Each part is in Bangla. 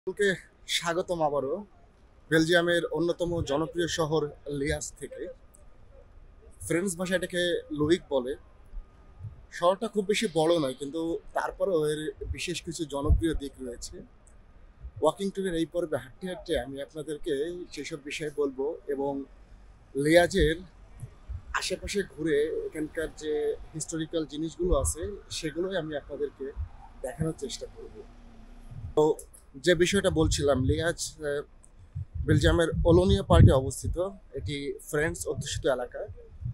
সকলকে স্বাগতম আবারও বেলজিয়ামের অন্যতম জনপ্রিয় শহর লিয়াজ থেকে। ফ্রেঞ্চ ভাষায় এটাকে লুইক বলে। শহরটা খুব বেশি বড় নয়, কিন্তু তারপরেও এর বিশেষ কিছু জনপ্রিয় দিক রয়েছে। ওয়াকিং ট্যুরের এই পর্বে হাঁটতে হাঁটতে আমি আপনাদেরকে সেসব বিষয়ে বলবো এবং লিয়াজের আশেপাশে ঘুরে এখানকার যে হিস্টোরিক্যাল জিনিসগুলো আছে সেগুলোই আমি আপনাদেরকে দেখানোর চেষ্টা করব। তো যে বিষয়টা বলছিলাম, লিয়াজ বেলজিয়ামের ওলোনিয়া পার্কে অবস্থিত। এটি ফ্রেঞ্চ অধ্যুষিত এলাকা।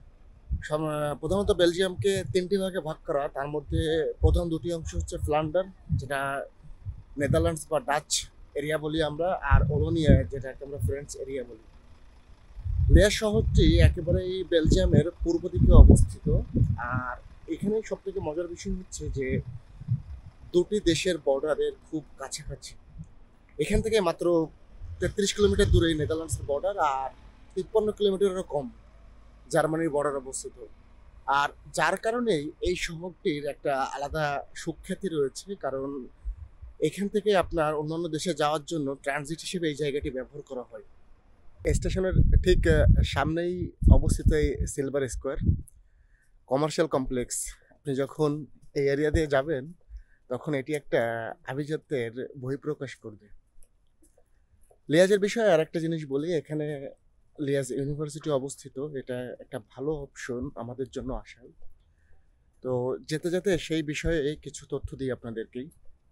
প্রধানত বেলজিয়ামকে তিনটি ভাগে ভাগ করা, তার মধ্যে প্রধান দুটি অংশ হচ্ছে ফ্লান্ডার, যেটা নেদারল্যান্ডস বা ডাচ এরিয়া বলি আমরা, আর ওলোনিয়া, যেটাকে আমরা ফ্রেঞ্চ এরিয়া বলি। লিয়াজ শহরটি একেবারেই বেলজিয়ামের পূর্ব দিকে অবস্থিত। আর এখানে সব থেকে মজার বিষয় হচ্ছে যে দুটি দেশের বর্ডারের খুব কাছাকাছি। এখান থেকে মাত্র 33 কিলোমিটার দূরে নেদারল্যান্ডসের বর্ডার, আর 53 কিলোমিটারেরও কম জার্মানির বর্ডার অবস্থিত। আর যার কারণেই এই শহরটির একটা আলাদা সুখ্যাতি রয়েছে, কারণ এখান থেকে আপনার অন্যান্য দেশে যাওয়ার জন্য ট্রানজিট হিসেবে এই জায়গাটি ব্যবহার করা হয়। স্টেশনের ঠিক সামনেই অবস্থিত এই সিলভার স্কোয়ার কমার্শিয়াল কমপ্লেক্স। আপনি যখন এই এরিয়া দিয়ে যাবেন তখন এটি একটা আভিজাত্যের বহিঃপ্রকাশ করবে। লিয়াজের বিষয়ে আর একটা জিনিস বলি, এখানে লিয়াজ ইউনিভার্সিটি অবস্থিত। এটা একটা ভালো অপশন আমাদের জন্য আসার। তো যেতে যেতে সেই বিষয়ে কিছু তথ্য দিই আপনাদেরকেই।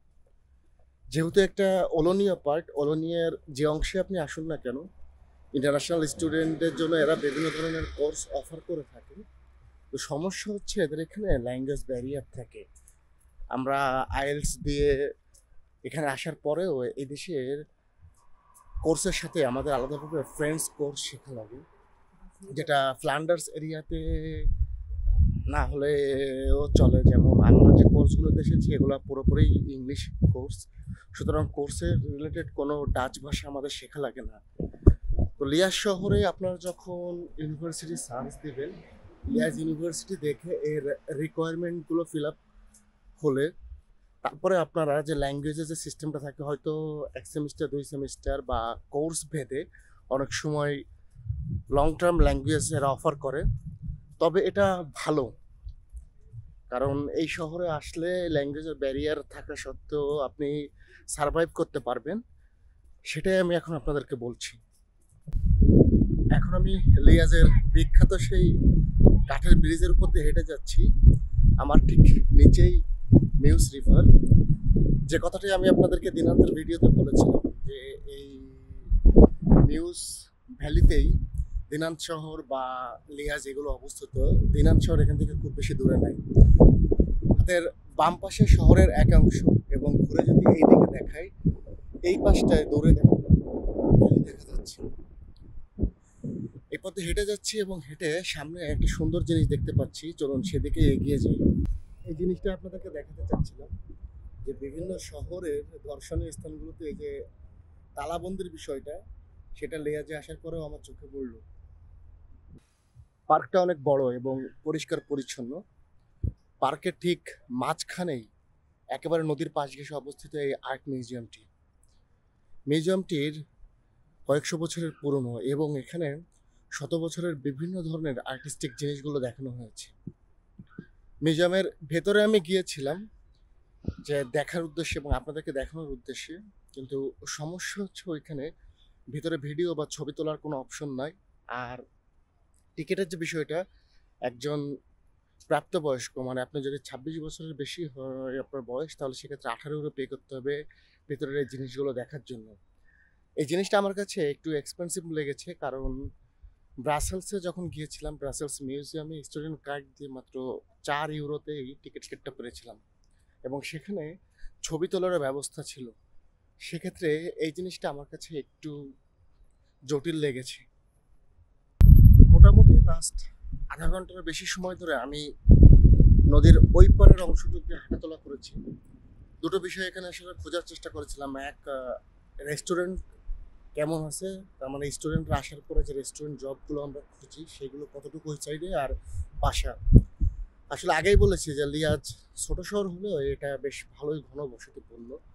যেহেতু একটা ওলোনিয়া পার্ট, ওলোনিয়ার যে অংশে আপনি আসুন না কেন, ইন্টারন্যাশনাল স্টুডেন্টদের জন্য এরা বিভিন্ন ধরনের কোর্স অফার করে থাকে। তো সমস্যা হচ্ছে এদের এখানে ল্যাঙ্গুয়েজ ব্যারিয়ার থাকে। আমরা আইএলটিএস দিয়ে এখানে আসার পরেও এই দেশের কোর্সের সাথে আমাদের আলাদাভাবে ফ্রেঞ্চ কোর্স শেখা লাগে, যেটা ফ্লান্ডার্স এরিয়াতে না হলেও চলে। যেমন আমরা যে কোর্সগুলোতে এসেছি এগুলো পুরোপুরি ইংলিশ কোর্স, সুতরাং কোর্সের রিলেটেড কোনো ডাচ ভাষা আমাদের শেখা লাগে না। তো লিয়াজ শহরে আপনারা যখন ইউনিভার্সিটি সার্চ দেবেন, লিয়াজ ইউনিভার্সিটি দেখে এর রিকোয়ারমেন্টগুলো ফিল আপ হলে তারপরে আপনারা যে ল্যাঙ্গুয়েজের যে সিস্টেমটা থাকে, হয়তো 1 সেমিস্টার 2 সেমিস্টার বা কোর্স ভেদে অনেক সময় লং টার্ম ল্যাঙ্গুয়েজ এরা অফার করে। তবে এটা ভালো, কারণ এই শহরে আসলে ল্যাঙ্গুয়েজের ব্যারিয়ার থাকা সত্ত্বেও আপনি সারভাইভ করতে পারবেন। সেটাই আমি এখন আপনাদেরকে বলছি। এখন আমি লিয়াজের বিখ্যাত সেই কাঠের ব্রিজের উপর দিয়ে হেঁটে যাচ্ছি। আমার ঠিক নিচেই মিউস রিভার। যে কথাটি আমি আপনাদেরকে দিনান্তের ভিডিওতে বলেছিলাম যে এই মিউস ভ্যালিতেই দিনান্ত শহর বা লিয়াজ এগুলো অবস্থিত। দিনান্ত শহর এখান থেকে খুব বেশি দূরে নাই। হাতের বাম পাশে শহরের একাংশ, এবং ঘুরে যদি এই দিকে দেখাই, এই পাশটায় দূরে দেখা যাচ্ছে। এই পথে হেঁটে যাচ্ছি এবং হেঁটে সামনে একটা সুন্দর জিনিস দেখতে পাচ্ছি। চলুন সেদিকে এগিয়ে যাই। এই জিনিসটা আপনাদেরকে দেখাতে চাচ্ছিলাম যে বিভিন্ন শহরের দর্শনীয় স্থানগুলোতে এই যে তালাবন্দির বিষয়টা, সেটা লিয়াজে আসার পরেও আমার চোখে পড়লো। পার্কটা অনেক বড় এবং পরিষ্কার পরিচ্ছন্ন। পার্কের ঠিক মাঝখানেই একেবারে নদীর পাশ ঘেঁষে অবস্থিত এই আর্ট মিউজিয়ামটি। মিউজিয়ামটির কয়েকশো বছরের পুরনো এবং এখানে শত বছরের বিভিন্ন ধরনের আর্টিস্টিক জিনিসগুলো দেখানো হয়েছে। মিউজিয়ামের ভেতরে আমি গিয়েছিলাম যে দেখার উদ্দেশ্যে এবং আপনাদেরকে দেখানোর উদ্দেশ্যে, কিন্তু সমস্যা হচ্ছে ওইখানে ভিতরে ভিডিও বা ছবি তোলার কোনো অপশন নাই। আর টিকিটের যে বিষয়টা, একজন প্রাপ্তবয়স্ক, মানে আপনি যদি 26 বছরের বেশি হয় আপনার বয়স, তাহলে সেক্ষেত্রে 18 € পে করতে হবে ভেতরের এই জিনিসগুলো দেখার জন্য। এই জিনিসটা আমার কাছে একটু এক্সপেন্সিভ লেগেছে, কারণ ব্রাসেলসে যখন গিয়েছিলাম, ব্রাসেলস মিউজিয়ামে স্টুডেন্ট কার্ড দিয়ে মাত্র 4 ইউরোতেই টিকিট কেটে পেরেছিলাম, এবং সেখানে ছবি তোলার ব্যবস্থা ছিল। সেক্ষেত্রে এই জিনিসটা আমার কাছে একটু জটিল লেগেছে। মোটামুটি লাস্ট আধা ঘন্টার বেশি সময় ধরে আমি নদীর ওই পারের অংশটুকু হাঁটাচলা করেছি। দুটো বিষয় এখানে আসলে খোঁজার চেষ্টা করেছিলাম। এক, রেস্টুরেন্ট কেমন আছে, তার মানে স্টুডেন্টরা আসার পরে যে রেস্টুরেন্ট জবগুলো আমরা খুঁজি সেগুলো কতটুকু ওই সাইডে, আর বাসা। আসলে আগেই বলেছি যে লিয়াজ ছোট শহর হলেও এটা বেশ ভালোই ঘনবসতিপূর্ণ।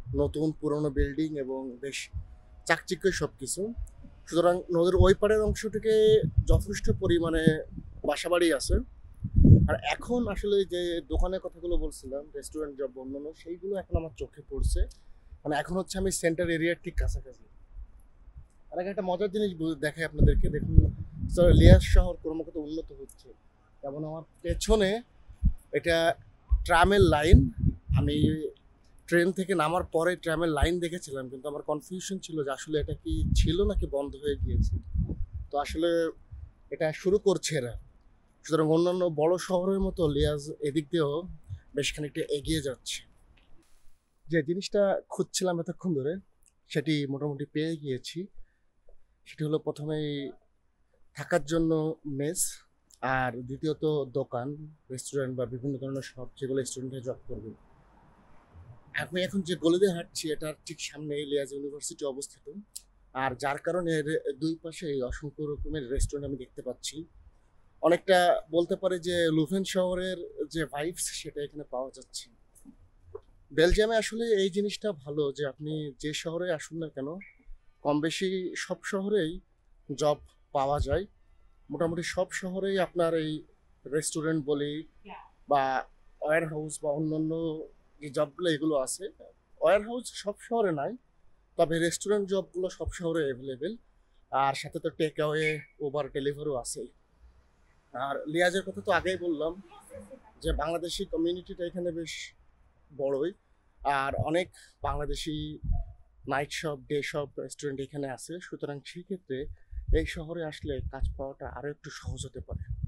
নতুন পুরনো বিল্ডিং এবং বেশ চাকচিক্য সব কিছু। সুতরাং নদীর ওই পাড়ের অংশটিকে যথেষ্ট পরিমাণে বাসাবাড়ি আছে। আর এখন আসলে যে দোকানের কথাগুলো বলছিলাম, রেস্টুরেন্ট জব অন্যান্য, সেইগুলো এখন আমার চোখে পড়ছে। মানে এখন হচ্ছে আমি সেন্টার এরিয়ার ঠিক কাছাকাছি। আর একটা মজার জিনিস দেখাই আপনাদেরকে, দেখুন লিয়াস শহর ক্রমাগত উন্নত হচ্ছে। যেমন আমার পেছনে এটা ট্রামের লাইন। আমি ট্রেন থেকে নামার পরে ট্রামের লাইন দেখেছিলাম, কিন্তু আমার কনফিউশন ছিল যে আসলে এটা কি ছিল নাকি বন্ধ হয়ে গিয়েছে। তো আসলে এটা শুরু করছে এরা। সুতরাং অন্যান্য বড় শহরের মতো লিয়াজ এদিক দিয়েও বেশ খানিকটা এগিয়ে যাচ্ছে। যে জিনিসটা খুঁজছিলাম এতক্ষণ ধরে সেটি মোটামুটি পেয়ে গিয়েছি। সেটি হলো প্রথমেই থাকার জন্য মেস, আর দ্বিতীয়ত দোকান, রেস্টুরেন্ট বা বিভিন্ন ধরনের শপ যেগুলো স্টুডেন্টরা জব করবে। আমি এখন যে গলি দিয়ে হাঁটছি এটার ঠিক সামনে লিয়াজ ইউনিভার্সিটি অবস্থিত। আর যার কারণে এর দুই পাশে অসংখ্য রকমের রেস্টুরেন্ট আমি দেখতে পাচ্ছি। অনেকটা বলতে পারে যে লুভেন শহরের যে ভাইবস সেটা এখানে পাওয়া যাচ্ছে। বেলজিয়ামে আসলে এই জিনিসটা ভালো যে আপনি যে শহরে আসুন না কেন, কম বেশি সব শহরেই জব পাওয়া যায়। মোটামুটি সব শহরেই আপনার এই রেস্টুরেন্ট বলি বা ওয়্যার হাউস বা অন্যান্য যে জবগুলো এগুলো আছে। ওয়্যার হাউস সব শহরে নাই, তবে রেস্টুরেন্ট জবগুলো সব শহরে অ্যাভেলেবেল। আর সাথে তো টেক অ্যাওয়ে, উবার ডেলিভারিও আছে। আর লিয়াজের কথা তো আগেই বললাম যে বাংলাদেশি কমিউনিটিটা এখানে বেশ বড়ই। আর অনেক Bangladeshi night shop, day shop, restaurant এখানে আছে। সুতরাং সেক্ষেত্রে এই শহরে আসলে কাজ পাওয়াটা আরো একটু সহজ হতে পারে।